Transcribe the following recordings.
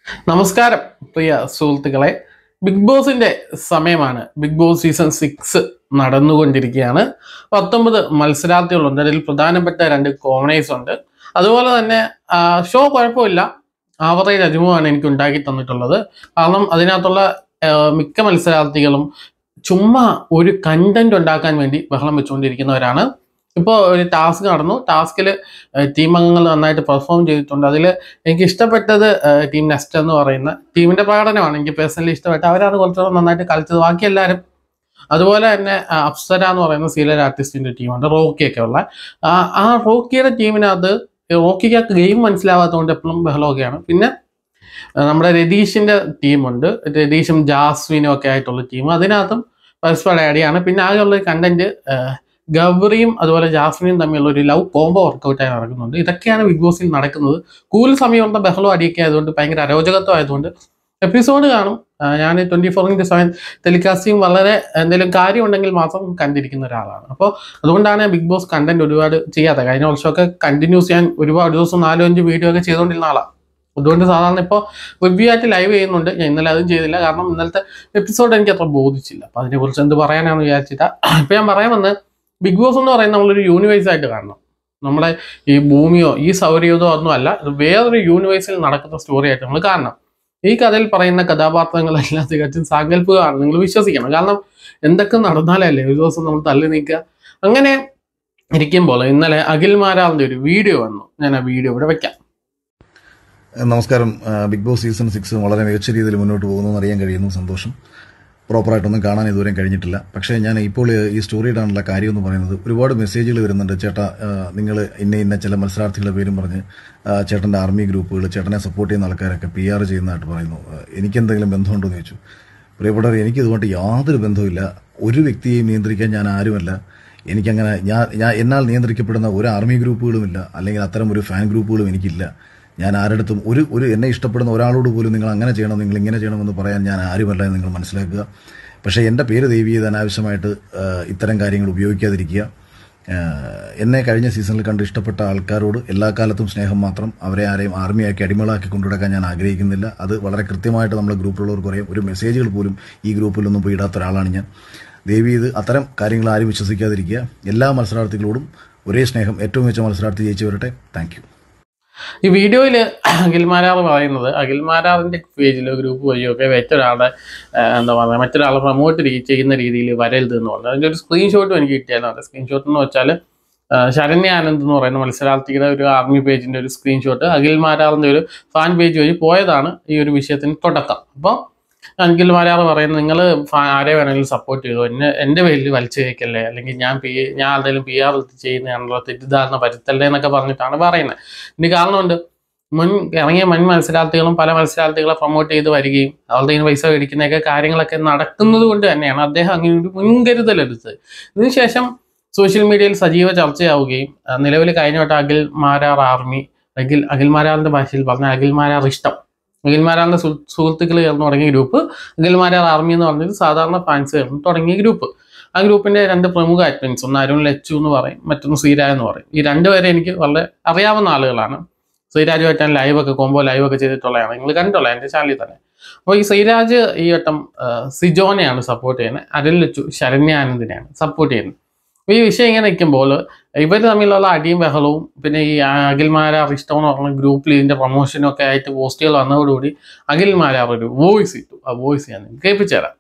നമസ്കാരം പ്രിയ സുഹൃത്തുക്കളെ. ബിഗ് ബോസിന്റെ സമയമാണ്. ബിഗ് ബോസ് സീസൺ 6 നടന്നുകൊണ്ടിരിക്കുകയാണ്. 19 മത്സരാർത്ഥികളുണ്ട്. അതിൽ പ്രധാനപ്പെട്ട 2 കോമണേഴ്സ് ഉണ്ട്. അതുപോലെ തന്നെ ഷോ കുഴപ്പമില്ല, ആവറേജ് അനുഭവമാണ് എനിക്ക് ഉണ്ടാക്കി തന്നിട്ടുള്ളത്. കാരണം അതിനകത്തുള്ള മിക്ക മത്സരാർത്ഥികളും ചുമ്മാ ഒരു കണ്ടന്റ് ഉണ്ടാക്കാൻ വേണ്ടി ബഹളം വെച്ചുകൊണ്ടിരിക്കുന്നവരാണ്. ഇപ്പോൾ ഒരു ടാസ്ക് നടന്നു. ടാസ്കിൽ ടീം അംഗങ്ങൾ നന്നായിട്ട് പെർഫോം ചെയ്തിട്ടുണ്ട്. അതിൽ എനിക്ക് ഇഷ്ടപ്പെട്ടത് ടീം നെസ്റ്റ് എന്ന് പറയുന്ന ടീമിന്റെ പ്രകടനമാണ് എനിക്ക് പേഴ്സണലി ഇഷ്ടപ്പെട്ടത്. അവരാണ് കുറച്ചുകൂടെ നന്നായിട്ട് കളിച്ചത്. ബാക്കി എല്ലാവരും അതുപോലെ തന്നെ അപ്സര എന്ന് പറയുന്ന സീരിയൽ ആർട്ടിസ്റ്റിന്റെ ടീമുണ്ട്, റോക്കിയൊക്കെ ഉള്ള ആ റോക്കിയുടെ ടീമിനകത്ത് റോക്കിക്ക് ഗെയിം മനസ്സിലാവാത്തതുകൊണ്ട് എപ്പോഴും ബഹളമൊക്കെയാണ്. പിന്നെ നമ്മുടെ രതീഷിന്റെ ടീമുണ്ട്, രതീഷും ജാസ്വിനും ഒക്കെ ആയിട്ടുള്ള ടീം, അതിനകത്തും പരസ്പരം അടിയാണ്. പിന്നെ ആകെയുള്ള കണ്ടന്റ് ഗബ്രിയും അതുപോലെ ജാസ്മിനും തമ്മിലുള്ള ഒരു ലവ് കോംബോ വർക്കൗട്ടായി നടക്കുന്നുണ്ട്. ഇതൊക്കെയാണ് ബിഗ് ബോസിൽ നടക്കുന്നത്. കൂടുതൽ സമയമുള്ള ബഹളം അടിയൊക്കെ ആയതുകൊണ്ട്, ഭയങ്കര അരോചകത്വം ആയതുകൊണ്ട് എപ്പിസോഡ് കാണും. ഞാൻ 24/7 ടെലികാസ്റ്റിംഗ് വളരെ എന്തെങ്കിലും കാര്യം ഉണ്ടെങ്കിൽ മാത്രം കണ്ടിരിക്കുന്ന ഒരാളാണ്. അപ്പോൾ അതുകൊണ്ടാണ് ബിഗ് ബോസ് കണ്ടന്റ് ഒരുപാട് ചെയ്യാത്തത്. കഴിഞ്ഞ വർഷമൊക്കെ കണ്ടിന്യൂസ് ചെയ്യാൻ ഒരുപാട് ദിവസം 4-5 വീഡിയോ ഒക്കെ ചെയ്തുകൊണ്ടിരുന്ന ആളാണ്. അതുകൊണ്ട് സാധാരണ ഇപ്പോൾ റിവ്യൂ ആയിട്ട് ലൈവ് ചെയ്യുന്നുണ്ട്. ഞാൻ ഇന്നലെ അതും ചെയ്തില്ല, കാരണം ഇന്നലത്തെ എപ്പിസോഡ് എനിക്ക് അത്ര ബോധിച്ചില്ല. അപ്പോൾ അതിനെക്കുറിച്ച് എന്ത് പറയാനാണെന്ന് വിചാരിച്ചിട്ടാ ഇപ്പം ഞാൻ പറയാൻ വന്നത്, ബിഗ് ബോസ് എന്ന് പറയുന്നത് നമ്മളൊരു യൂണിവേഴ്സ് ആയിട്ട് കാണണം. നമ്മുടെ ഈ ഭൂമിയോ ഈ സൗരയൂഥോ ഒന്നും അല്ല, ഇത് വേറൊരു യൂണിവേഴ്സിൽ നടക്കുന്ന സ്റ്റോറി ആയിട്ട് നമ്മൾ കാണണം. ഈ കഥയിൽ പറയുന്ന കഥാപാത്രങ്ങളെല്ലാം തികച്ചും സാങ്കല്പികമാണ്, നിങ്ങൾ വിശ്വസിക്കണം. കാരണം എന്തൊക്കെ നടന്നാലല്ലേ ഒരു ദിവസം നമ്മൾ തള്ളി നീക്കുക. അങ്ങനെ ഇരിക്കുമ്പോൾ ഇന്നലെ അഖിൽ മാരാറിന്റെ ഒരു വീഡിയോ വന്നു. ഞാൻ ആ വീഡിയോ ഇവിടെ വെക്കാം. നമസ്കാരം. ബിഗ് ബോസ് സീസൺ 6 വളരെ മികച്ച രീതിയിൽ മുന്നോട്ട് പോകുന്നു അറിയാൻ കഴിയുന്നു. സന്തോഷം. പ്രോപ്പറായിട്ടൊന്നും കാണാൻ ഇതുവരെയും കഴിഞ്ഞിട്ടില്ല. പക്ഷേ ഞാൻ ഇപ്പോൾ ഈ സ്റ്റോറി ഇടാനുള്ള കാര്യം എന്ന് പറയുന്നത്, ഒരുപാട് മെസ്സേജുകൾ വരുന്നുണ്ട്. ചേട്ടാ, നിങ്ങൾ ഇന്ന ചില മത്സരാർത്ഥികളുടെ പേരും പറഞ്ഞ് ചേട്ടൻ്റെ ആർമി ഗ്രൂപ്പുകൾ, ചേട്ടനെ സപ്പോർട്ട് ചെയ്യുന്ന ആൾക്കാരൊക്കെ PR ചെയ്യുന്നതായിട്ട് പറയുന്നു. എനിക്കെന്തെങ്കിലും ബന്ധമുണ്ടോ എന്ന് ചോദിച്ചു. പ്രിയപ്പെട്ടവർ, എനിക്കിതുകൊണ്ട് യാതൊരു ബന്ധവുമില്ല. ഒരു വ്യക്തിയെയും നിയന്ത്രിക്കാൻ ഞാൻ ആരുമല്ല. എനിക്കങ്ങനെ എന്നാൽ നിയന്ത്രിക്കപ്പെടുന്ന ഒരു ആർമി ഗ്രൂപ്പുകളുമില്ല, അല്ലെങ്കിൽ അത്തരം ഒരു ഫാൻ ഗ്രൂപ്പുകളും എനിക്കില്ല. ഞാൻ ആരുടെടുത്തും ഒരു എന്നെ ഇഷ്ടപ്പെടുന്ന ഒരാളോട് പോലും നിങ്ങൾ അങ്ങനെ ചെയ്യണം, നിങ്ങൾ ഇങ്ങനെ ചെയ്യണമെന്ന് പറയാൻ ഞാൻ ആരുമല്ല എന്ന് നിങ്ങൾ മനസ്സിലാക്കുക. പക്ഷേ എൻ്റെ പേര് ദയവ് ചെയ്ത് അനാവശ്യമായിട്ട് ഇത്തരം കാര്യങ്ങൾ ഉപയോഗിക്കാതിരിക്കുക. എന്നെ കഴിഞ്ഞ സീസണിൽ കണ്ട് ഇഷ്ടപ്പെട്ട ആൾക്കാരോട് എല്ലാ കാലത്തും സ്നേഹം മാത്രം. അവരെ ആരെയും ആർമിയാക്കി അടിമകളാക്കി കൊണ്ടുനടക്കാൻ ഞാൻ ആഗ്രഹിക്കുന്നില്ല. അത് വളരെ കൃത്യമായിട്ട് നമ്മളെ ഗ്രൂപ്പിലുള്ളവർക്ക് പറയും. ഒരു മെസ്സേജുകൾ പോലും ഈ ഗ്രൂപ്പിലൊന്നും പോയി ഇടാത്ത ഒരാളാണ് ഞാൻ. ദയവ് ചെയ്ത് അത്തരം കാര്യങ്ങൾ ആരും വിശ്വസിക്കാതിരിക്കുക. എല്ലാ മത്സരാർത്ഥികളോടും ഒരേ സ്നേഹം. ഏറ്റവും മികച്ച മത്സരാർത്ഥി ജയിച്ചു വരട്ടെ. Thank you. ഈ വീഡിയോയിൽ അഖിൽ മാരാർ പറയുന്നത്, അഖിൽ മാരാറിന്റെ പേജിലോ ഗ്രൂപ്പ് വഴിയോ ഒക്കെ മറ്റൊരാളെ എന്താ പറയുക, മറ്റൊരാളെ പ്രൊമോട്ട് ചെയ്യുന്ന രീതിയിൽ വരരുത് എന്ന് പറഞ്ഞു. അതിൻ്റെ ഒരു സ്ക്രീൻഷോട്ടും എനിക്ക് കിട്ടിയായിരുന്നു. സ്ക്രീൻഷോട്ട് എന്ന് വെച്ചാൽ ശരണ്യ ആനന്ദ് എന്ന് പറയുന്ന മത്സരാർത്ഥിയുടെ ഒരു ആർമി പേജിന്റെ ഒരു സ്ക്രീൻഷോട്ട് അഖിൽ മാരാറിന്റെ ഒരു ഫാൻ പേജ് വഴി പോയതാണ് ഈ ഒരു വിഷയത്തിന് തുടക്കം. അപ്പോൾ അഖിൽ മാരാർ പറയുന്നത്, നിങ്ങൾ ആരെ വേണമെങ്കിലും സപ്പോർട്ട് ചെയ്തു, എൻ്റെ പേരിൽ വലിച്ചു കേൾക്കല്ലേ, അല്ലെങ്കിൽ ഞാൻ എന്തെങ്കിലും PR ചെയ്യുന്നതാണല്ലോ, തെറ്റിദ്ധാരണ പരുത്തല്ലേ എന്നൊക്കെ പറഞ്ഞിട്ടാണ് പറയുന്നത്. ഇതിന് കാരണമുണ്ട്. ഇറങ്ങിയ മത്സരാർത്ഥികളും പല മത്സരാർത്ഥികളെ പ്രൊമോട്ട് ചെയ്ത് വരികയും അവരുടെ കയ്യിൽ പൈസ മേടിക്കുന്നതൊക്കെ കാര്യങ്ങളൊക്കെ നടക്കുന്നത് കൊണ്ട് തന്നെയാണ് അദ്ദേഹം അങ്ങനെ ഒരു മുൻകരുതലെടുത്തത്. ഇതിനുശേഷം സോഷ്യൽ മീഡിയയിൽ സജീവ ചർച്ചയാവുകയും നിലവിൽ കഴിഞ്ഞ വട്ടം അഖിൽ മാരാർ ആർമി, അഖിൽ മാരാറിന്റെ ഭാഷയിൽ പറഞ്ഞ അഖിൽ മാരാർ ഇഷ്ടം, അഖിൽ മാരാറിന്റെ സുഹൃത്തുക്കൾ ചേർന്ന് തുടങ്ങിയ ഗ്രൂപ്പ്, അഖിൽ മാരാർ ആർമി എന്ന് പറഞ്ഞൊരു സാധാരണ ഫാൻസ് ചേർന്ന് തുടങ്ങിയ ഗ്രൂപ്പ്. ആ ഗ്രൂപ്പിന്റെ 2 പ്രമുഖ അഡ്മിൻസ്, ഒന്ന് അരുൺ ലച്ചു എന്ന് പറയും, മറ്റൊന്ന് ശ്രീരാജ് എന്ന് പറയും. ഈ 2 പേരെ എനിക്ക് വളരെ അറിയാവുന്ന ആളുകളാണ്. ശ്രീരാജുമായിട്ട് ഞാൻ കോംബോ ലൈവൊക്കെ ചെയ്തിട്ടുള്ളതാണ്, നിങ്ങൾ കണ്ടിട്ടുള്ള എൻ്റെ ചാനലിൽ തന്നെ. അപ്പോൾ ഈ ശ്രീരാജ് ഈ വട്ടം സിജോനെയാണ് സപ്പോർട്ട് ചെയ്യുന്നത്, അരുൺ ലച്ചു ശരണ്യ ആനന്ദിനെയാണ് സപ്പോർട്ട് ചെയ്യുന്നത്. ഈ വിഷയം ഇങ്ങനെ നിൽക്കുമ്പോൾ ഇവർ തമ്മിലുള്ള അടിയും ബഹളവും, പിന്നെ ഈ അഖിൽ മാരാർ ഇഷ്ടം എന്ന് പറഞ്ഞ ഗ്രൂപ്പിൽ ഇതിന്റെ പ്രൊമോഷനും ഒക്കെ ആയിട്ട് പോസ്റ്റുകൾ വന്നതോടുകൂടി അഖിൽ മാരാർ ഒരു വോയിസ് ഇട്ടു. ആ വോയിസ് ഞാൻ കേൾപ്പിച്ചു തരാം.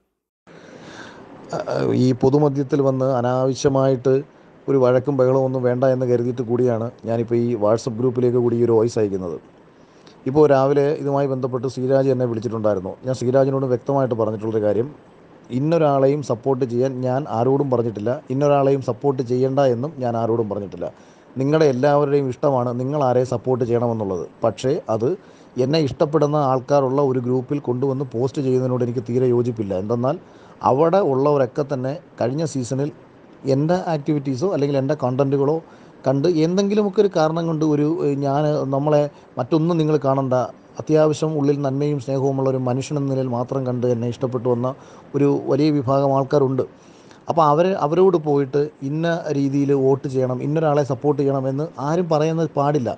ഈ പൊതുമധ്യത്തിൽ വന്ന് അനാവശ്യമായിട്ട് ഒരു വഴക്കും ബഹളവും ഒന്നും വേണ്ട എന്ന് കരുതിയിട്ട് കൂടിയാണ് ഞാനിപ്പോൾ ഈ വാട്സപ്പ് ഗ്രൂപ്പിലേക്ക് കൂടി ഈ ഒരു വോയിസ് അയക്കുന്നത്. ഇപ്പോൾ രാവിലെ ഇതുമായി ബന്ധപ്പെട്ട് ശ്രീരാജ് എന്നെ വിളിച്ചിട്ടുണ്ടായിരുന്നു. ഞാൻ ശ്രീരാജിനോട് വ്യക്തമായിട്ട് പറഞ്ഞിട്ടുള്ളൊരു കാര്യം, ഇന്നൊരാളെയും സപ്പോർട്ട് ചെയ്യാൻ ഞാൻ ആരോടും പറഞ്ഞിട്ടില്ല, ഇന്നൊരാളെയും സപ്പോർട്ട് ചെയ്യേണ്ട എന്നും ഞാൻ ആരോടും പറഞ്ഞിട്ടില്ല. നിങ്ങളുടെ എല്ലാവരുടെയും ഇഷ്ടമാണ് നിങ്ങൾ ആരെ സപ്പോർട്ട് ചെയ്യണമെന്നുള്ളത്. പക്ഷേ അത് എന്നെ ഇഷ്ടപ്പെടുന്ന ആൾക്കാരുള്ള ഒരു ഗ്രൂപ്പിൽ കൊണ്ടുവന്ന് പോസ്റ്റ് ചെയ്യുന്നതിനോട് എനിക്ക് തീരെ യോജിപ്പില്ല. എന്തെന്നാൽ അവിടെ ഉള്ളവരൊക്കെ തന്നെ കഴിഞ്ഞ സീസണിൽ എൻ്റെ ആക്ടിവിറ്റീസോ അല്ലെങ്കിൽ എൻ്റെ കണ്ടൻറ്റുകളോ കണ്ട് എന്തെങ്കിലുമൊക്കെ ഒരു കാരണം കൊണ്ട് നമ്മളെ മറ്റൊന്നും നിങ്ങൾ കാണണ്ട, അത്യാവശ്യം ഉള്ളിൽ നന്മയും സ്നേഹവുമുള്ള ഒരു മനുഷ്യനെന്ന നിലയിൽ മാത്രം കണ്ട് എന്നെ ഇഷ്ടപ്പെട്ടു വന്ന ഒരു വലിയ വിഭാഗം ആൾക്കാരുണ്ട്. അപ്പോൾ അവരോട് പോയിട്ട് ഇന്ന രീതിയിൽ വോട്ട് ചെയ്യണം, ഇന്നൊരാളെ സപ്പോർട്ട് ചെയ്യണം എന്ന് ആരും പറയുന്നത് പാടില്ല.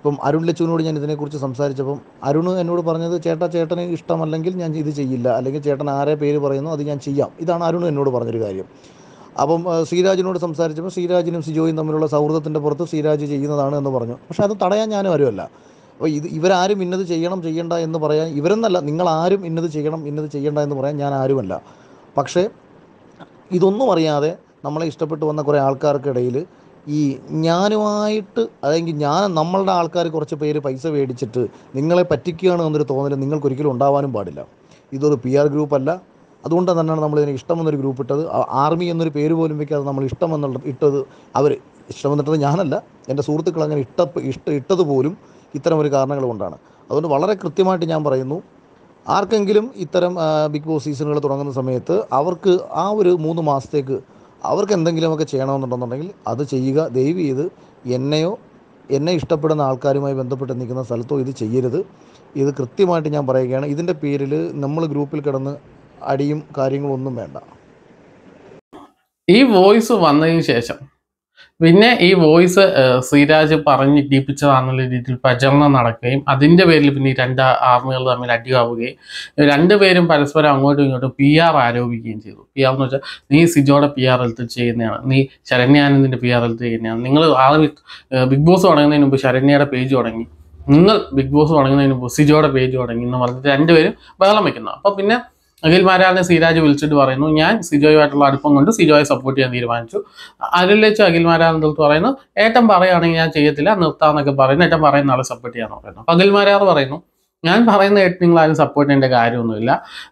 ഇപ്പം അരുൺ ലച്ചുവിനോട് ഞാൻ ഇതിനെക്കുറിച്ച് സംസാരിച്ചപ്പം അരുൺ എന്നോട് പറഞ്ഞത്, ചേട്ടന് ഇഷ്ടമല്ലെങ്കിൽ ഞാൻ ഇത് ചെയ്യില്ല, അല്ലെങ്കിൽ ചേട്ടൻ ആരെ പേര് പറയുന്നു അത് ഞാൻ ചെയ്യാം. ഇതാണ് അരുൺ എന്നോട് പറഞ്ഞൊരു കാര്യം. അപ്പം ശ്രീരാജിനോട് സംസാരിച്ചപ്പോൾ ശ്രീരാജിനും സിജോയും തമ്മിലുള്ള സൗഹൃദത്തിൻ്റെ പുറത്ത് ശ്രീരാജ് ചെയ്യുന്നതാണ് എന്ന് പറഞ്ഞു. പക്ഷേ അത് തടയാൻ ഞാനും ആരുമല്ല. അപ്പോൾ ഇവരാരും ഇന്നത് ചെയ്യണം ചെയ്യണ്ട എന്ന് പറയാൻ, ഇവരെന്നല്ല, നിങ്ങളാരും ഇന്നത് ചെയ്യണം ഇന്നത് ചെയ്യണ്ട എന്ന് പറയാൻ ഞാൻ ആരുമല്ല. പക്ഷേ ഇതൊന്നും അറിയാതെ നമ്മളെ ഇഷ്ടപ്പെട്ട് വന്ന കുറേ ആൾക്കാർക്കിടയിൽ ഈ ഞാനുമായിട്ട്, അല്ലെങ്കിൽ നമ്മളുടെ ആൾക്കാർ കുറച്ച് പേര് പൈസ മേടിച്ചിട്ട് നിങ്ങളെ പറ്റിക്കുകയാണ് എന്നൊരു തോന്നൽ നിങ്ങൾക്കൊരിക്കലും ഉണ്ടാവാനും പാടില്ല. ഇതൊരു PR ഗ്രൂപ്പല്ല. അതുകൊണ്ട് തന്നെയാണ് നമ്മളിതിനെ ഇഷ്ടമെന്നൊരു ഗ്രൂപ്പ് ഇട്ടത്. ആർമി എന്നൊരു പേര് പോലും വയ്ക്കാതെ നമ്മൾ ഇഷ്ടമെന്നുള്ള ഇട്ടത്. അവർ ഇഷ്ടമെന്നിട്ടത് ഞാനല്ല, എൻ്റെ സുഹൃത്തുക്കൾ അങ്ങനെ ഇട്ടത് പോലും ഇത്തരം ഒരു കാരണങ്ങൾ കൊണ്ടാണ്. അതുകൊണ്ട് വളരെ കൃത്യമായിട്ട് ഞാൻ പറയുന്നു, ആർക്കെങ്കിലും ഇത്തരം ബിഗ് ബോസ് സീസണുകൾ തുടങ്ങുന്ന സമയത്ത് അവർക്ക് ആ ഒരു 3 മാസത്തേക്ക് അവർക്ക് എന്തെങ്കിലുമൊക്കെ ചെയ്യണമെന്നുണ്ടെന്നുണ്ടെങ്കിൽ അത് ചെയ്യുക. ദയവ് ചെയ്ത് എന്നെ ഇഷ്ടപ്പെടുന്ന ആൾക്കാരുമായി ബന്ധപ്പെട്ട് നിൽക്കുന്ന സ്ഥലത്തോ ഇത് ചെയ്യരുത്. ഇത് കൃത്യമായിട്ട് ഞാൻ പറയുകയാണ്. ഇതിൻ്റെ പേരിൽ നമ്മൾ ഗ്രൂപ്പിൽ കിടന്ന് അടിയും കാര്യങ്ങളൊന്നും വേണ്ട. ഈ വോയിസ് വന്നതിന് ശേഷം പിന്നെ ഈ വോയിസ് ശ്രീരാജ് പറഞ്ഞ് ഇടിപ്പിച്ചതാണെന്നുള്ള രീതിയിൽ പ്രചരണം നടക്കുകയും അതിൻ്റെ പേരിൽ പിന്നെ ഈ 2 ആർമികൾ തമ്മിൽ അടിയാവുകയും രണ്ടുപേരും പരസ്പരം അങ്ങോട്ടും ഇങ്ങോട്ടും PR ആരോപിക്കുകയും ചെയ്തു. PR എന്ന് വെച്ചാൽ, നീ സിജോയുടെ PR എടുത്ത് ചെയ്യുന്നതാണ്, നീ ശരണ്യാനന്ദിൻ്റെ PR എടുത്ത് ചെയ്യുന്നതാണ്, നിങ്ങൾ ബിഗ് ബോസ് തുടങ്ങുന്നതിന് മുമ്പ് ശരണ്യയുടെ പേജ് തുടങ്ങി, നിങ്ങൾ ബിഗ് ബോസ് തുടങ്ങുന്നതിന് മുമ്പ് സിജോയുടെ പേജ് തുടങ്ങി എന്ന് പറഞ്ഞിട്ട് രണ്ടുപേരും ബഹളം വയ്ക്കുന്നു. അപ്പോൾ പിന്നെ അഖിൽ മാരാറിനെ ശ്രീരാജ് വിളിച്ചിട്ട് പറയുന്നു, ഞാൻ സിജോയുമായിട്ടുള്ള അടുപ്പം കൊണ്ട് സിജോയെ സപ്പോർട്ട് ചെയ്യാൻ തീരുമാനിച്ചു. അതിൽ വെച്ച് അഖിൽ മാരാറിൻ്റെ അടുത്ത് പറയുന്നു, ഏട്ടൻ പറയുകയാണെങ്കിൽ ഞാൻ ചെയ്യത്തില്ല, നിർത്താമെന്നൊക്കെ പറയുന്നു. ഏട്ടൻ പറയുന്ന ആളെ സപ്പോർട്ട് ചെയ്യാന്ന് പറയുന്നു. അപ്പോൾ അഖിൽ മാരാർ പറയുന്നു, ഞാൻ പറയുന്ന കേട്ട് നിങ്ങൾ ആരും സപ്പോർട്ട് ചെയ്യേണ്ട കാര്യമൊന്നുമില്ല,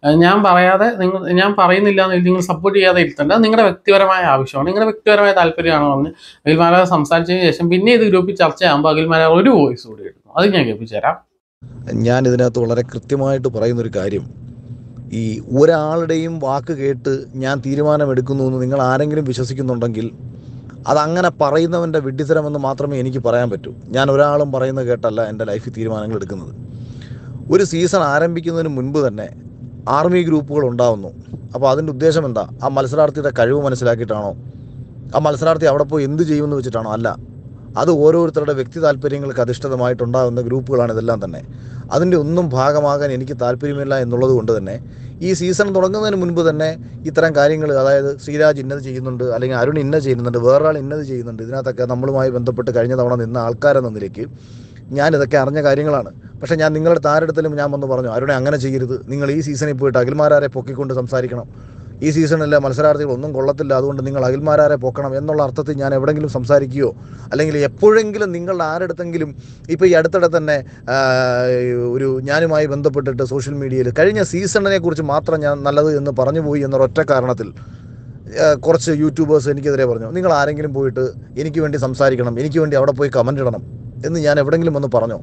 ഞാൻ പറയുന്നില്ല എന്ന് നിങ്ങൾ സപ്പോർട്ട് ചെയ്യാതെ ഇരുത്തേണ്ട, നിങ്ങളുടെ വ്യക്തിപരമായ ആവശ്യമാണ്, നിങ്ങളുടെ വ്യക്തിപരമായ താല്പര്യമാണെന്ന് പറഞ്ഞ് അഖിൽ മാരാർ സംസാരിച്ചതിന് ശേഷം പിന്നെ ഇത് ഗ്രൂപ്പിൽ ചർച്ചയാകുമ്പോൾ അഖിൽ മാരാർ ഒരു വോയിസ് കൂടി എടുക്കുന്നു. അത് ഞാൻ കേൾപ്പിച്ചു തരാം. ഞാൻ ഇതിനകത്ത് വളരെ കൃത്യമായിട്ട് പറയുന്നൊരു കാര്യം, ഈ ഒരാളുടെയും വാക്ക് കേട്ട് ഞാൻ തീരുമാനമെടുക്കുന്നു എന്ന് നിങ്ങൾ ആരെങ്കിലും വിശ്വസിക്കുന്നുണ്ടെങ്കിൽ അതങ്ങനെ പറയുന്നവൻ്റെ വിഡ്ഢിത്തരമെന്ന് മാത്രമേ എനിക്ക് പറയാൻ പറ്റൂ. ഞാൻ ഒരാളും പറയുന്നത് കേട്ടല്ല എൻ്റെ ലൈഫിൽ തീരുമാനങ്ങൾ എടുക്കുന്നത്. ഒരു സീസൺ ആരംഭിക്കുന്നതിന് മുൻപ് തന്നെ ആർമി ഗ്രൂപ്പുകൾ ഉണ്ടാവുന്നു. അപ്പോൾ അതിൻ്റെ ഉദ്ദേശം എന്താ? ആ മത്സരാർത്ഥിയുടെ കഴിവ് മനസ്സിലാക്കിയിട്ടാണോ? ആ മത്സരാർത്ഥി അവിടെ പോയി എന്ത് ചെയ്യുമെന്ന് വെച്ചിട്ടാണോ? അല്ല, അത് ഓരോരുത്തരുടെ വ്യക്തി താല്പര്യങ്ങൾക്ക് അധിഷ്ഠിതമായിട്ടുണ്ടാകുന്ന ഗ്രൂപ്പുകളാണ് ഇതെല്ലാം തന്നെ. അതിൻ്റെ ഒന്നും ഭാഗമാകാൻ എനിക്ക് താല്പര്യമില്ല എന്നുള്ളത് കൊണ്ട് തന്നെ ഈ സീസൺ തുടങ്ങുന്നതിന് മുൻപ് തന്നെ ഇത്തരം കാര്യങ്ങൾ, അതായത് ശ്രീരാജ് ഇന്നത് ചെയ്യുന്നുണ്ട്, അല്ലെങ്കിൽ അരുൺ ഇന്നത് ചെയ്യുന്നുണ്ട്, വേറൊരാൾ ഇന്നത് ചെയ്യുന്നുണ്ട്, ഇതിനകത്തൊക്കെ നമ്മളുമായി ബന്ധപ്പെട്ട് കഴിഞ്ഞ തവണ നിന്ന ആൾക്കാരെന്ന നിലയ്ക്ക് ഞാനിതൊക്കെ അറിഞ്ഞ കാര്യങ്ങളാണ്. പക്ഷേ ഞാൻ നിങ്ങളുടെ താരെടുത്തലും ഞാൻ വന്ന് പറഞ്ഞു, അരുണെ അങ്ങനെ ചെയ്യരുത്, നിങ്ങൾ ഈ സീസണിൽ പോയിട്ട് അഖിൽമാരാരെ പൊക്കിക്കൊണ്ട് സംസാരിക്കണം, ഈ സീസണിലെ മത്സരാർത്ഥികൾ ഒന്നും കൊള്ളത്തില്ല, അതുകൊണ്ട് നിങ്ങൾ അഖിൽമാരാരെ പൊക്കണം എന്നുള്ള അർത്ഥത്തിൽ ഞാൻ എവിടെയെങ്കിലും സംസാരിക്കുകയോ, അല്ലെങ്കിൽ എപ്പോഴെങ്കിലും നിങ്ങളുടെ ആരെടുത്തെങ്കിലും ഇപ്പോൾ ഈ അടുത്തിടെ തന്നെ ഒരു ഞാനുമായി ബന്ധപ്പെട്ടിട്ട് സോഷ്യൽ മീഡിയയിൽ കഴിഞ്ഞ സീസണിനെ കുറിച്ച് മാത്രം ഞാൻ നല്ലത് എന്ന് പറഞ്ഞു പോയി എന്നൊരൊറ്റ കാരണത്തിൽ കുറച്ച് യൂട്യൂബേഴ്സ് എനിക്കെതിരെ പറഞ്ഞു, നിങ്ങൾ ആരെങ്കിലും പോയിട്ട് എനിക്ക് വേണ്ടി സംസാരിക്കണം, എനിക്ക് വേണ്ടി അവിടെ പോയി കമൻ്റ് ഇടണം എന്ന് ഞാൻ എവിടെയെങ്കിലും ഒന്ന് പറഞ്ഞോ?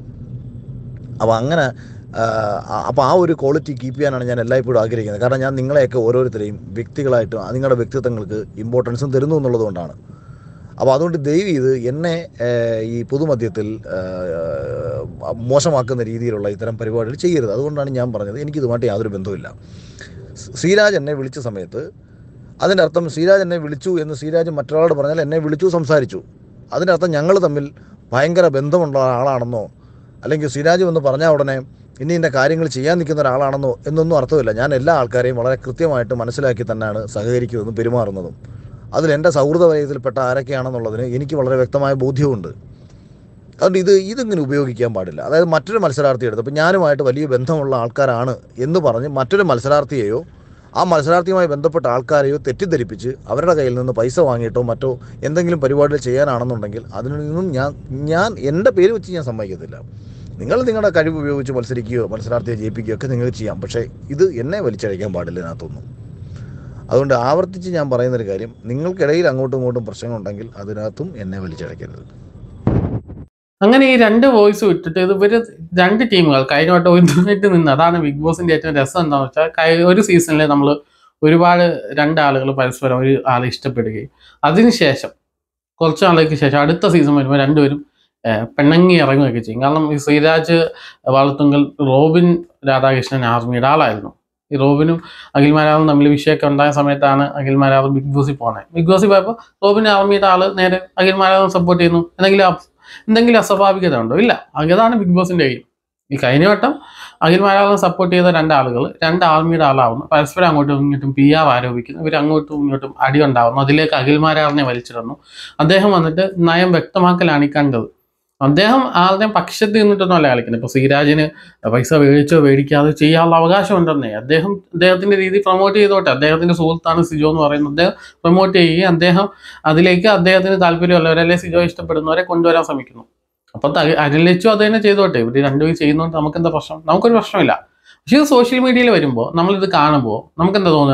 അപ്പോൾ ആ ഒരു ക്വാളിറ്റി കീപ്പ് ചെയ്യാനാണ് ഞാൻ എല്ലായ്പ്പോഴും ആഗ്രഹിക്കുന്നത്. കാരണം ഞാൻ നിങ്ങളെയൊക്കെ ഓരോരുത്തരെയും വ്യക്തികളായിട്ട് നിങ്ങളുടെ വ്യക്തിത്വങ്ങൾക്ക് ഇമ്പോർട്ടൻസും തരുന്നു എന്നുള്ളതുകൊണ്ടാണ്. അപ്പോൾ അതുകൊണ്ട് ദയവ് ചെയ്ത് എന്നെ ഈ പൊതുമധ്യത്തിൽ മോശമാക്കുന്ന രീതിയിലുള്ള ഇത്തരം പരിപാടികൾ ചെയ്യരുത്. അതുകൊണ്ടാണ് ഞാൻ പറഞ്ഞത് എനിക്കിതുമായിട്ട് യാതൊരു ബന്ധവുമില്ല. ശ്രീരാജ് എന്നെ വിളിച്ച സമയത്ത് അതിൻ്റെ അർത്ഥം ശ്രീരാജ് എന്നെ വിളിച്ചു എന്ന് ശ്രീരാജ് മറ്റൊരാളോട് പറഞ്ഞാൽ എന്നെ വിളിച്ചു സംസാരിച്ചു, അതിൻ്റെ അർത്ഥം ഞങ്ങൾ തമ്മിൽ ഭയങ്കര ബന്ധമുള്ള ആളാണെന്നോ, അല്ലെങ്കിൽ ശ്രീരാജ് എന്ന് പറഞ്ഞാൽ ഉടനെ ഇന്ന കാര്യങ്ങൾ ചെയ്യാൻ നിൽക്കുന്ന ഒരാളാണെന്നോ എന്നൊന്നും അർത്ഥമില്ല. ഞാൻ എല്ലാ ആൾക്കാരെയും വളരെ കൃത്യമായിട്ട് മനസ്സിലാക്കി തന്നെയാണ് സഹകരിക്കുന്നതും പെരുമാറുന്നതും. അതിലെൻ്റെ സൗഹൃദ വലയത്തിൽപ്പെട്ട ആരൊക്കെയാണെന്നുള്ളതിന് എനിക്ക് വളരെ വ്യക്തമായ ബോധ്യമുണ്ട്. അതുകൊണ്ട് ഇതിങ്ങനെ ഉപയോഗിക്കാൻ പാടില്ല. അതായത് മറ്റൊരു മത്സരാർത്ഥി എടുത്ത്, അപ്പോൾ ഞാനുമായിട്ട് വലിയ ബന്ധമുള്ള ആൾക്കാരാണ് എന്ന് പറഞ്ഞ് മറ്റൊരു മത്സരാർത്ഥിയെയോ ആ മത്സരാർത്ഥിയുമായി ബന്ധപ്പെട്ട ആൾക്കാരെയോ തെറ്റിദ്ധരിപ്പിച്ച് അവരുടെ കയ്യിൽ നിന്ന് പൈസ വാങ്ങിയിട്ടോ മറ്റോ എന്തെങ്കിലും പരിപാടികൾ ചെയ്യാനാണെന്നുണ്ടെങ്കിൽ അതിൽ നിന്നും ഞാൻ എൻ്റെ പേര് വെച്ച് ഞാൻ സമ്മതിക്കത്തില്ല. നിങ്ങൾ നിങ്ങളുടെ കഴിവ് ഉപയോഗിച്ച് മത്സരിക്കുകയോ മത്സരാർത്ഥിയെ ജയിപ്പിക്കുകയോ ഒക്കെ നിങ്ങൾക്ക് ചെയ്യാം, പക്ഷേ ഇത് എന്നെ വലിച്ചഴയ്ക്കാൻ പാടില്ല ഇതിനകത്തൊന്നും. അതുകൊണ്ട് ആവർത്തിച്ച് ഞാൻ പറയുന്നൊരു കാര്യം, നിങ്ങൾക്കിടയിൽ അങ്ങോട്ടും ഇങ്ങോട്ടും പ്രശ്നങ്ങളുണ്ടെങ്കിൽ അതിനകത്തും എന്നെ വലിച്ചഴയ്ക്കരുത്. അങ്ങനെ ഈ 2 വോയിസ് വിട്ടിട്ട് ഇവര് 2 ടീമുകൾ കഴിഞ്ഞ ഒന്നായിട്ട് നിന്ന്, അതാണ് ബിഗ് ബോസിന്റെ ഏറ്റവും രസം എന്താണെന്ന് വെച്ചാൽ, ഒരു സീസണിൽ നമ്മൾ ഒരുപാട് 2 ആളുകൾ പരസ്പരം ഒരു ആളെ ഇഷ്ടപ്പെടുകയും അതിനുശേഷം കുറച്ച് നാളുകൾക്ക് ശേഷം അടുത്ത സീസൺ വരുമ്പോൾ രണ്ടുപേരും പിണങ്ങി ഇറങ്ങുകയൊക്കെ ചെയ്യും. കാരണം ഈ ശ്രീരാജ് വളർത്തുങ്കൽ റോബിൻ രാധാകൃഷ്ണൻ ആർമിയുടെ ആളായിരുന്നു. ഈ റോബിനും അഖിൽ മാരാറും തമ്മിൽ വിഷയമൊക്കെ ഉണ്ടായ സമയത്താണ് അഖിൽ മാരാർ ബിഗ് ബോസിൽ പോകുന്നത്. ബിഗ് ബോസിൽ പോയപ്പോൾ റോബിൻ ആർമിയുടെ ആള് നേരെ അഖിൽ മാരാറും സപ്പോർട്ട് ചെയ്യുന്നു. എന്തെങ്കിലും എന്തെങ്കിലും അസ്വാഭാവികത ഉണ്ടോ? ഇല്ല. അതാണ് ബിഗ് ബോസിന്റെ ഗെയിം. ഈ കഴിഞ്ഞ വട്ടം അഖിൽ മാരാറിനെ സപ്പോർട്ട് ചെയ്ത രണ്ടാളുകൾ രണ്ട് ആർമിയുടെ ആളാവുന്നു, പരസ്പരം അങ്ങോട്ടും ഇങ്ങോട്ടും PR ആരോപിക്കുന്നു, ഇവർ അങ്ങോട്ടും ഇങ്ങോട്ടും അടി ഉണ്ടാവുന്നു, അതിലേക്ക് അഖിൽ മാരാറിനെ വലിച്ചിടുന്നു. അദ്ദേഹം വന്നിട്ട് നയം വ്യക്തമാക്കലാണ് ഈ കണ്ടത്. അദ്ദേഹം ആരുടെയും പക്ഷത്ത് നിന്നിട്ടൊന്നും അല്ല കളിക്കുന്നത്. ഇപ്പോൾ ശ്രീരാജിന് പൈസ മേടിച്ചോ മേടിക്കാതെ ചെയ്യാനുള്ള അവകാശം ഉണ്ടെന്നേ. അദ്ദേഹത്തിന്റെ രീതി പ്രൊമോട്ട് ചെയ്തോട്ടെ. അദ്ദേഹത്തിന്റെ സുഹൃത്താണ് സിജോ എന്ന് പറയുന്നത്. അദ്ദേഹം പ്രൊമോട്ട് ചെയ്യുകയും അദ്ദേഹം അതിലേക്ക് അദ്ദേഹത്തിന് താല്പര്യമുള്ളവരല്ലേ സിജോ ഇഷ്ടപ്പെടുന്നവരെ കൊണ്ടുവരാൻ ശ്രമിക്കുന്നു. അപ്പം അരലിച്ചു അത് തന്നെ ചെയ്തോട്ടെ. ഇവർ രണ്ടുപേരും ചെയ്യുന്നതുകൊണ്ട് നമുക്കെന്താ പ്രശ്നം? നമുക്കൊരു പ്രശ്നമില്ല. പക്ഷേ ഇത് സോഷ്യൽ മീഡിയയിൽ വരുമ്പോൾ നമ്മളിത് കാണുമ്പോൾ നമുക്കെന്താ തോന്നുക?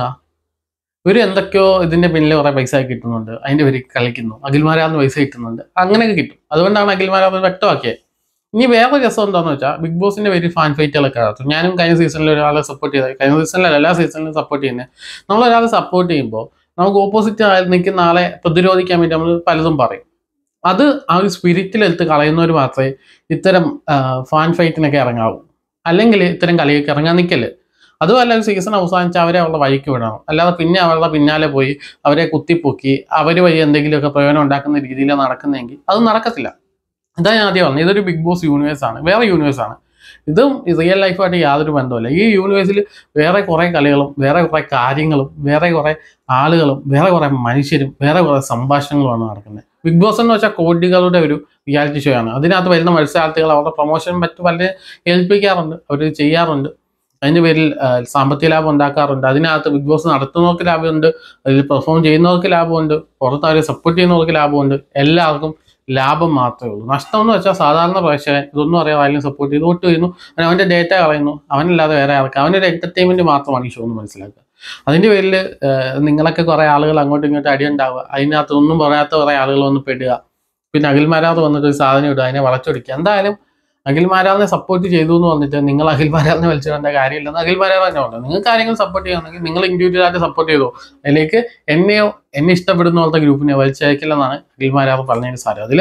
ഇവർ എന്തൊക്കെയോ ഇതിന്റെ പിന്നിൽ കുറെ പൈസ കിട്ടുന്നുണ്ട്, അതിന്റെ പേര് കളിക്കുന്നു, അഖിൽ മാരാറിന് പൈസ കിട്ടുന്നുണ്ട്, അങ്ങനെയൊക്കെ കിട്ടും. അതുകൊണ്ടാണ് അഖിൽ മാരാറിന് വ്യക്തമാക്കിയത്. ഇനി വേറെ രസം എന്താണെന്ന് വെച്ചാൽ ബിഗ് ബോസിന്റെ പേര് ഫാൻ ഫൈറ്റുകളൊക്കെ നടത്തും. ഞാനും കഴിഞ്ഞ സീസണിൽ ഒരാളെ സപ്പോർട്ട് ചെയ്തത്, കഴിഞ്ഞ സീസണിലല്ല എല്ലാ സീസണിലും സപ്പോർട്ട് ചെയ്യുന്നത്. നമ്മളൊരാളെ സപ്പോർട്ട് ചെയ്യുമ്പോൾ നമുക്ക് ഓപ്പോസിറ്റ് നിൽക്കുന്ന ആളെ പ്രതിരോധിക്കാൻ വേണ്ടി നമ്മൾ പലതും പറയും. അത് ആ ഒരു സ്പിരിറ്റിലെടുത്ത് കളയുന്നവർ മാത്രമേ ഇത്തരം ഫാൻ ഫൈറ്റിനൊക്കെ ഇറങ്ങാവൂ. അല്ലെങ്കിൽ ഇത്തരം കളിയൊക്കെ ഇറങ്ങാൻ നിൽക്കല്. അതുമല്ല, ഒരു സീസൺ അവസാനിച്ച് അവരെ അവരുടെ വഴിക്ക് വിടണം. അല്ലാതെ പിന്നെ അവരുടെ പിന്നാലെ പോയി അവരെ കുത്തിപ്പൊക്കി അവർ വഴി എന്തെങ്കിലുമൊക്കെ പ്രയോജനം ഉണ്ടാക്കുന്ന രീതിയിൽ നടക്കുന്നതെങ്കിൽ അത് നടക്കത്തില്ല. ഇതാ ഞാൻ ആദ്യം പറഞ്ഞത്. ഇതൊരു ബിഗ് ബോസ് യൂണിവേഴ്സാണ്, വേറെ യൂണിവേഴ്സാണ്. ഇതും റിയൽ ലൈഫായിട്ട് യാതൊരു ബന്ധമില്ല. ഈ യൂണിവേഴ്സിൽ വേറെ കുറേ കളികളും വേറെ കുറേ കാര്യങ്ങളും വേറെ കുറേ ആളുകളും വേറെ കുറേ മനുഷ്യരും വേറെ കുറേ സംഭാഷണങ്ങളുമാണ് നടക്കുന്നത്. ബിഗ് ബോസ് എന്ന് വെച്ചാൽ കോടികളുടെ ഒരു റിയാലിറ്റി ഷോ ആണ്. അതിനകത്ത് വരുന്ന മത്സരാർത്ഥികൾ അവരുടെ പ്രൊമോഷൻ മറ്റു പല ഏൽപ്പിക്കാറുണ്ട്, അവർ ചെയ്യാറുണ്ട്. അതിൻ്റെ പേരിൽ സാമ്പത്തിക ലാഭം ഉണ്ടാക്കാറുണ്ട്. അതിനകത്ത് ബിഗ് ബോസ് നടത്തുന്നവർക്ക് ലാഭമുണ്ട്, അതിൽ പെർഫോം ചെയ്യുന്നവർക്ക് ലാഭമുണ്ട്, പുറത്ത് അവരെ സപ്പോർട്ട് ചെയ്യുന്നവർക്ക് ലാഭമുണ്ട്. എല്ലാവർക്കും ലാഭം മാത്രമേ ഉള്ളൂ. നഷ്ടം എന്ന് വെച്ചാൽ സാധാരണ പ്രേക്ഷകൻ ഇതൊന്നും അറിയാതെ ആരെങ്കിലും സപ്പോർട്ട് ചെയ്ത് വോട്ട് ചെയ്യുന്നു, അവൻ്റെ ഡേറ്റ കളയുന്നു, അവനല്ലാതെ വേറെ ആൾക്ക് അവനൊരു എൻ്റർടൈൻമെൻറ്റ് മാത്രമാണ് ഈ ഷോ എന്ന് മനസ്സിലാക്കുക. അതിൻ്റെ പേരിൽ നിങ്ങളൊക്കെ കുറേ ആളുകൾ അങ്ങോട്ടും ഇങ്ങോട്ടും അടിയുണ്ടാവുക, അതിനകത്ത് ഒന്നും പറയാത്ത കുറേ ആളുകൾ വന്ന് പെടുക, പിന്നെ അഖിൽ മാരാർ വന്നിട്ട് ഒരു സാധനം ഇടുക, അതിനെ വളച്ചൊടിക്കുക. എന്തായാലും അഖിൽ മാരാറിനെ സപ്പോർട്ട് ചെയ്തു എന്ന് പറഞ്ഞിട്ട് നിങ്ങൾ അഖിൽ മാരാറിനെ വലിച്ചിടേണ്ട കാര്യമില്ലെന്ന് അഖിൽ മാരാർ തന്നെ ഉണ്ട്. നിങ്ങൾക്ക് കാര്യങ്ങൾ സപ്പോർട്ട് ചെയ്യുകയാണെങ്കിൽ നിങ്ങൾ ഇൻഡിവിജ്വലായിട്ട് സപ്പോർട്ട് ചെയ്തോ. അതിലേക്ക് എന്നെ ഇഷ്ടപ്പെടുന്ന പോലത്തെ ഗ്രൂപ്പിനെ വലിച്ചയക്കില്ലെന്നാണ് അഖിൽ മാരാർ പറഞ്ഞതിന് സാരം. അതിൽ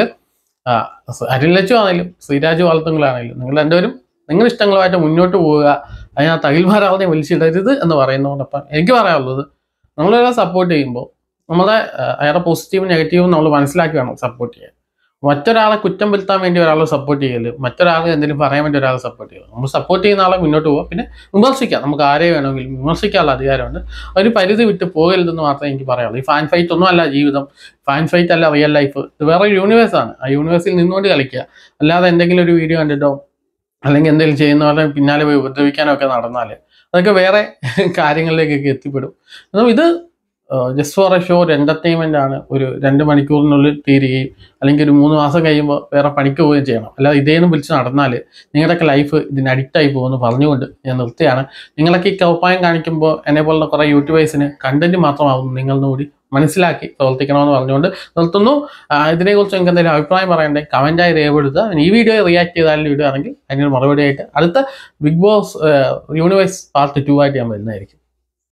അരിലച്ചു ആണെങ്കിലും ശ്രീരാജ് വളർത്തുകളാണെങ്കിലും നിങ്ങൾ രണ്ടുപേരും നിങ്ങളുടെ ഇഷ്ടങ്ങളുമായിട്ട് മുന്നോട്ട് പോവുക. അതിനകത്ത് അഖിൽ മാരാറിനെ വലിച്ചിടരുത് എന്ന് പറയുന്നതോടൊപ്പം എനിക്ക് പറയാനുള്ളത്, നമ്മളൊരാളെ സപ്പോർട്ട് ചെയ്യുമ്പോൾ നമ്മളെ അയാളുടെ പോസിറ്റീവും നെഗറ്റീവും നമ്മൾ മനസ്സിലാക്കി വേണം സപ്പോർട്ട് ചെയ്യാൻ. മറ്റൊരാളെ കുറ്റം വരുത്താൻ വേണ്ടി ഒരാളെ സപ്പോർട്ട് ചെയ്യല്, മറ്റൊരാളെ എന്തെങ്കിലും പറയാൻ വേണ്ടി ഒരാളെ സപ്പോർട്ട് ചെയ്യുക. നമ്മൾ സപ്പോർട്ട് ചെയ്യുന്ന ആളെ മുന്നോട്ട് പോവുക. പിന്നെ വിമർശിക്കാം, നമുക്ക് ആരെ വേണമെങ്കിലും വിമർശിക്കാനുള്ള അധികാരമുണ്ട്. ഒരു പരിധി വിട്ട് പോകരുതെന്ന് മാത്രമേ എനിക്ക് പറയാനുള്ളൂ. ഈ ഫാൻ ഫൈറ്റ് ഒന്നും അല്ല ജീവിതം, ഫാൻ ഫൈറ്റ് അല്ല റിയൽ ലൈഫ്. ഇത് വേറെ യൂണിവേഴ്സാണ്. ആ യൂണിവേഴ്സിൽ നിന്നുകൊണ്ട് കളിക്കുക. അല്ലാതെ എന്തെങ്കിലും ഒരു വീഡിയോ കണ്ടിട്ടോ അല്ലെങ്കിൽ എന്തെങ്കിലും ചെയ്യുന്നവരെ പിന്നാലെ പോയി ഉപദ്രവിക്കാനോ ഒക്കെ നടന്നാൽ അതൊക്കെ വേറെ കാര്യങ്ങളിലേക്കൊക്കെ എത്തിപ്പെടും. ഇത് ജസ്റ്റ് ഫോർ എ ഷോ, ഒരു എൻ്റർടൈൻമെൻ്റ് ആണ്. ഒരു 2 മണിക്കൂറിനുള്ളിൽ തീരുകയും അല്ലെങ്കിൽ ഒരു 3 മാസം കഴിയുമ്പോൾ വേറെ പണിക്ക് പോവുകയും ചെയ്യണം. അല്ലാതെ ഇതേന്ന് വിളിച്ച് നടന്നാൽ നിങ്ങളുടെയൊക്കെ ലൈഫ് ഇതിന് അഡിക്റ്റായി പോകുമെന്ന് പറഞ്ഞുകൊണ്ട് ഞാൻ നിർത്തിയാണ്. നിങ്ങളൊക്കെ ഈ കൗപ്പായം കാണിക്കുമ്പോൾ എന്നെ പോലുള്ള കുറേ യൂട്യൂബേഴ്സിന് കണ്ടന്റ് മാത്രമാകുന്നു നിങ്ങളെന്ന് കൂടി മനസ്സിലാക്കി പ്രവർത്തിക്കണമെന്ന് പറഞ്ഞുകൊണ്ട് നിർത്തുന്നു. ഇതിനെക്കുറിച്ച് നിങ്ങൾക്ക് എന്തെങ്കിലും അഭിപ്രായം പറയണ്ടേ കമൻറ്റായി രേഖപ്പെടുത്തുക. ഈ വീഡിയോ റിയാക്ട് ചെയ്താലും ഇടുകയാണെങ്കിൽ അതിനൊരു മറുപടിയായിട്ട് അടുത്ത ബിഗ് ബോസ് യൂണിവേഴ്സ് പാർട്ട് 2 ആയിട്ട് ഞാൻ വരുന്നതായിരിക്കും.